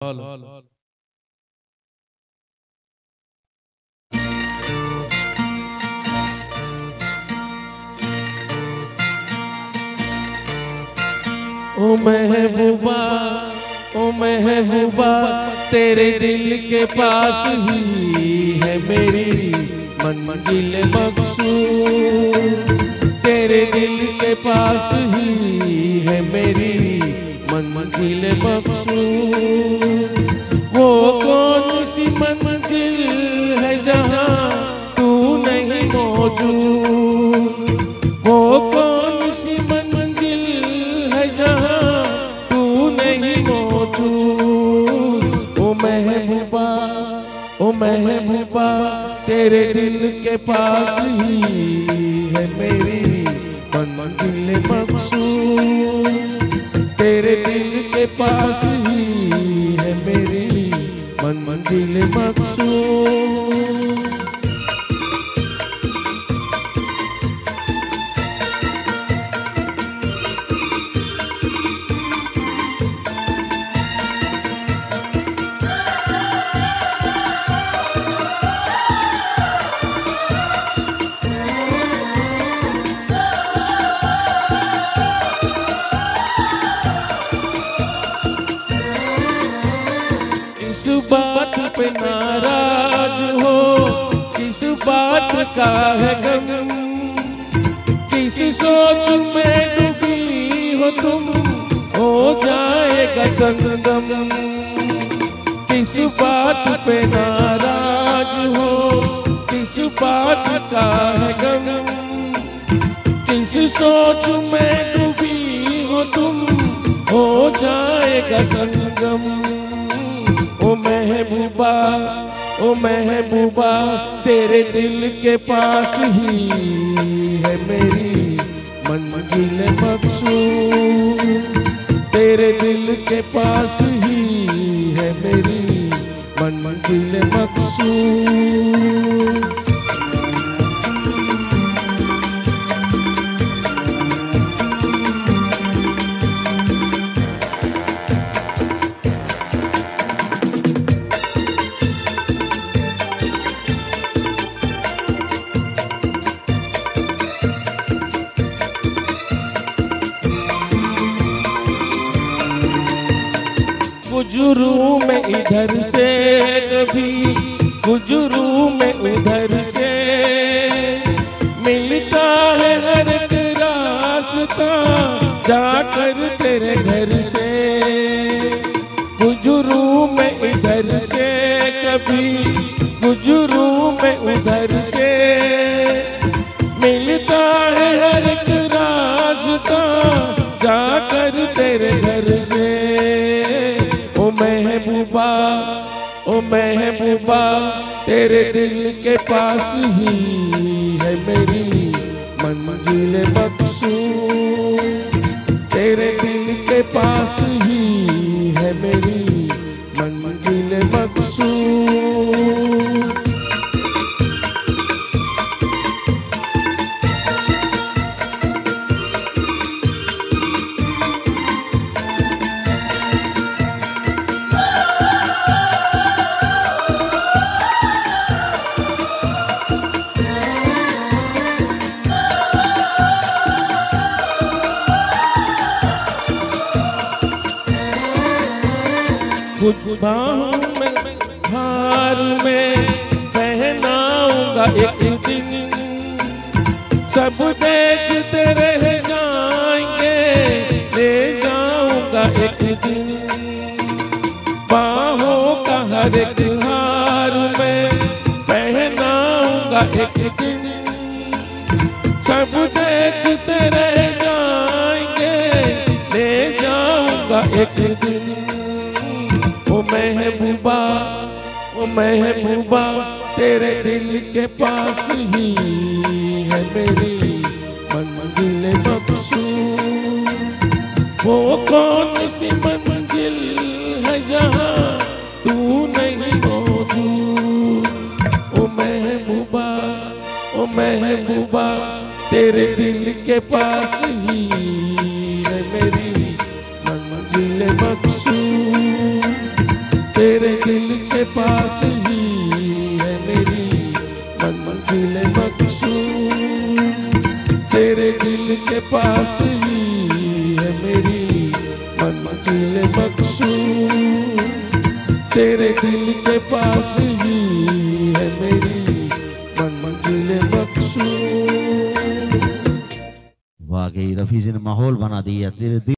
Hello. ओ महबूबा, ओ महबूबा, तेरे दिल के पास ही है मेरी मंजिल मकसूद। तेरे दिल के पास ही है मेरी मंजिल मकसूद। वो कौन सी मंजिल है जहाँ तू नहीं मौजूद। वो कौन सी मंजिल है जहाँ तू नहीं मौजूद। ओ महबूबा, ओ महबूबा, तेरे दिल के पास ही है मेरी मंजिल मकसूद। तेरे दिल के पास ही है मेरी मंजिल मकसूद। किस बात पे नाराज हो, किस बात का है गम, किस सोच में डूबी हो तुम, हो जाएगा संगम। किस बात पे नाराज हो, किस बात का है गम, किस सोच में डूबी हो तुम, हो जाएगा संगम। ओ महबूबा, ओ महबूबा, तेरे दिल के पास ही है मेरी मंजिल मकसूद। तेरे दिल के पास ही है मेरी मंजिल मकसूद। गुजरू में इधर से कभी, गुजरू में उधर से, मिलता है हर एक रास्ता जाकर तेरे घर से। गुजरू में इधर से कभी, गुजरू में उधर से, मिलता है हर एक रास्ता जाकर तेरे घर से। ओ महबूबा, ओ महबूबा, तेरे दिल के पास ही है मेरी मंजिल मकसूद। तेरे दिल के पास ही है मेरी मंजिल मकसूद। बाहों में हार में पहनाऊंगा एक दिन, सब देखते रह जाएंगे, ले जाऊंगा एक दिन। बाहों का हर एक हार में पहनाऊंगा एक दिन, सब देखते रह जाएंगे, ले जाऊंगा एक दिन। ओ महबूबा, ओ महबूबा, तेरे दिल के पास ही है मेरी मंजिल मकसूद। वो कौन सी मंजिल है जहाँ तू नहीं मौजूद। ओ महबूबा, ओ महबूबा, तेरे दिल के पास ही है मेरी मंजिल मकसूद। दिल के पास ही है मेरी मंजिल मकसूद, तेरे दिल के पास ही है मेरी मंजिल मकसूद, तेरे दिल के पास ही है मेरी मंजिल मकसूद। वाकई रफी जी ने माहौल बना दिया तेरे दिल